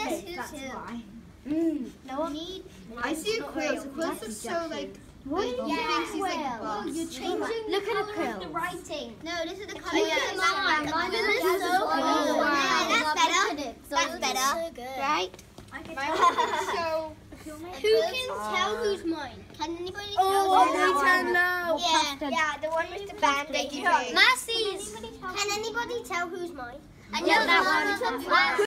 That's why. No, I see a quill. So quills are so like. What do you thinks he's like quill? boss. You're changing. Look at a quill. the writing. No, this is the Look colour. at mine. Mine is That's so so cool. cool. Wow. Yeah, that's better. That's better. So good. Right? So. Who can tell who's mine? Can anybody tell? Oh, who's we mine? can know. Yeah, the one with the band-aid. Okay. Massey's. Can anybody tell who's mine? I know Yeah, that that one. one.